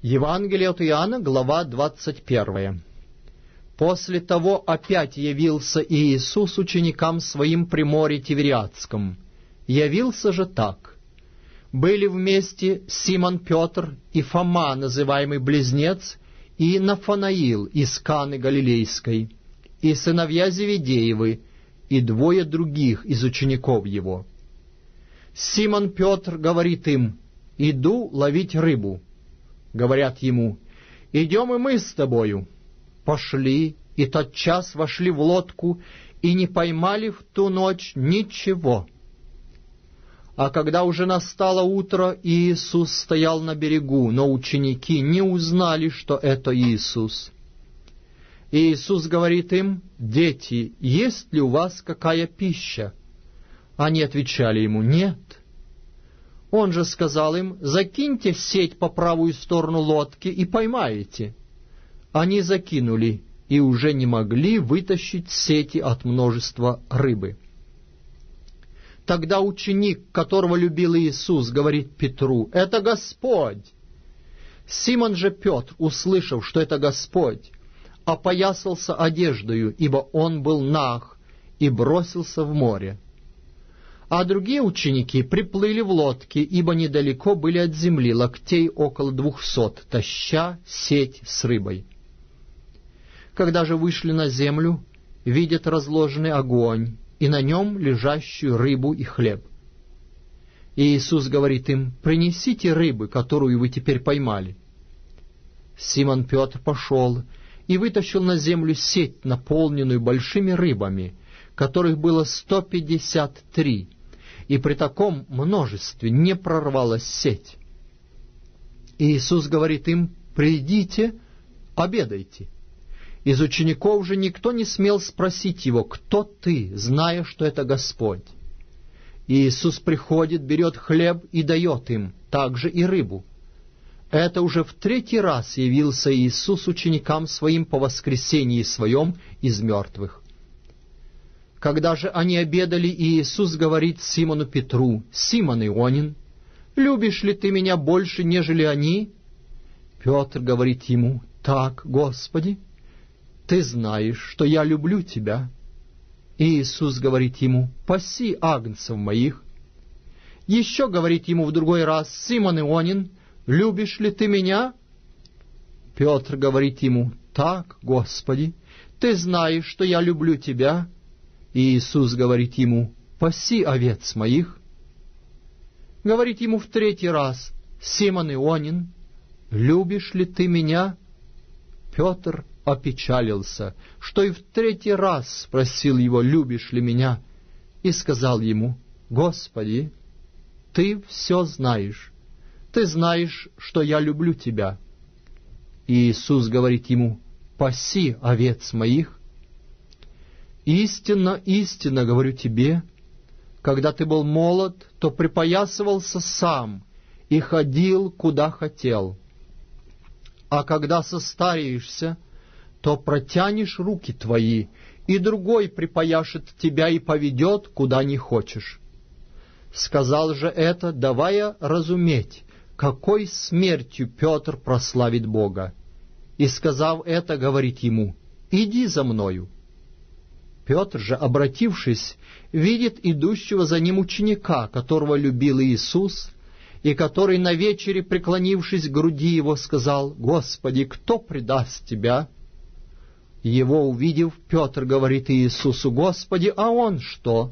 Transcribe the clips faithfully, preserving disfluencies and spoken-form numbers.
Евангелие от Иоанна, глава двадцать первая. После того опять явился Иисус ученикам своим при море Тивериадском. Явился же так. Были вместе Симон Петр и Фома, называемый Близнец, и Нафанаил из Каны Галилейской, и сыновья Зеведеевы, и двое других из учеников его. Симон Петр говорит им: «Иду ловить рыбу». Говорят ему: «Идем и мы с тобою». Пошли, и тотчас вошли в лодку, и не поймали в ту ночь ничего. А когда уже настало утро, Иисус стоял на берегу, но ученики не узнали, что это Иисус. Иисус говорит им: «Дети, есть ли у вас какая пища?» Они отвечали ему: «Нет». Он же сказал им: «Закиньте сеть по правую сторону лодки и поймаете». Они закинули, и уже не могли вытащить сети от множества рыбы. Тогда ученик, которого любил Иисус, говорит Петру: «Это Господь!» Симон же Петр, услышав, что это Господь, опоясался одеждою, ибо он был наг, и бросился в море. А другие ученики приплыли в лодке, ибо недалеко были от земли, локтей около двухсот, таща сеть с рыбой. Когда же вышли на землю, видят разложенный огонь, и на нем лежащую рыбу и хлеб. И Иисус говорит им: «Принесите рыбы, которую вы теперь поймали». Симон Петр пошел и вытащил на землю сеть, наполненную большими рыбами, которых было сто пятьдесят три, и при таком множестве не прорвалась сеть. И Иисус говорит им: «Придите, обедайте». Из учеников же никто не смел спросить его: «Кто ты?», зная, что это Господь. И Иисус приходит, берет хлеб и дает им, также и рыбу. Это уже в третий раз явился Иисус ученикам своим по воскресении своем из мертвых. Когда же они обедали, Иисус говорит Симону Петру: «Симон Ионин, любишь ли ты меня больше, нежели они?» Петр говорит ему: «Так, Господи, ты знаешь, что я люблю тебя». И Иисус говорит ему: «Паси агнцев моих». Еще говорит ему в другой раз: «Симон Ионин, любишь ли ты меня?» Петр говорит ему: «Так, Господи, ты знаешь, что я люблю тебя». И Иисус говорит ему: «Паси овец моих». Говорит ему в третий раз: «Симон Ионин, любишь ли ты меня?» Петр опечалился, что и в третий раз спросил его: «Любишь ли меня?» И сказал ему: «Господи, ты все знаешь, ты знаешь, что я люблю тебя». И Иисус говорит ему: «Паси овец моих». «Истинно, истинно говорю тебе, когда ты был молод, то припоясывался сам и ходил, куда хотел. А когда состареешься, то протянешь руки твои, и другой припояшет тебя и поведет, куда не хочешь». Сказал же это, давая разуметь, какой смертью Петр прославит Бога. И, сказав это, говорит ему: «Иди за мною». Петр же, обратившись, видит идущего за ним ученика, которого любил Иисус, и который на вечере, преклонившись к груди его, сказал: «Господи, кто предаст тебя?» Его увидев, Петр говорит Иисусу: «Господи, а он что?»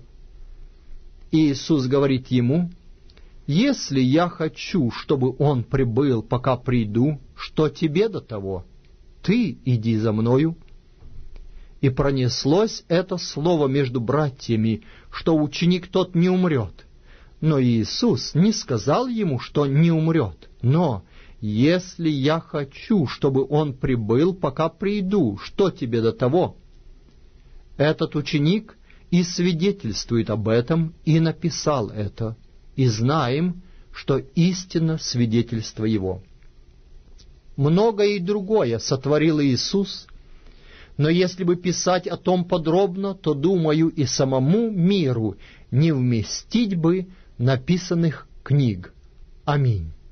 Иисус говорит ему: «Если я хочу, чтобы он прибыл, пока приду, что тебе до того? Ты иди за мною». И пронеслось это слово между братьями, что ученик тот не умрет. Но Иисус не сказал ему, что не умрет, но: «Если я хочу, чтобы он прибыл, пока приду, что тебе до того?» Этот ученик и свидетельствует об этом, и написал это, и знаем, что истинно свидетельство его. Многое и другое сотворил Иисус, но если бы писать о том подробно, то, думаю, и самому миру не вместить бы написанных книг. Аминь.